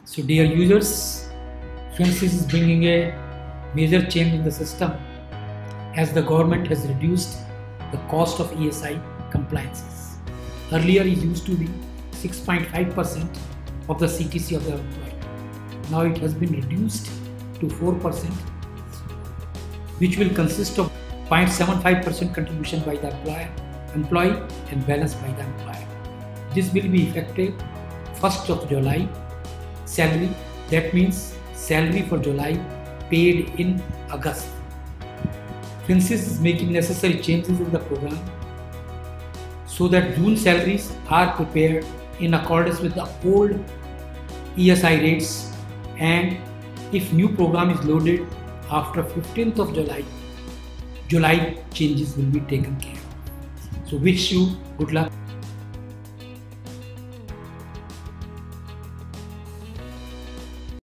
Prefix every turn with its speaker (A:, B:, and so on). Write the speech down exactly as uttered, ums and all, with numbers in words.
A: So dear users, Finsys is bringing a major change in the system as the government has reduced the cost of E S I compliances. Earlier it used to be six point five percent of the C T C of the employee. Now it has been reduced to four percent, which will consist of zero point seven five percent contribution by the employer, employee and balance by the employer. This will be effective first of July. Salary, that means salary for July paid in August. Finsys is making necessary changes in the program so that June salaries are prepared in accordance with the old E S I rates, and if new program is loaded after fifteenth of July, July changes will be taken care of. So wish you good luck.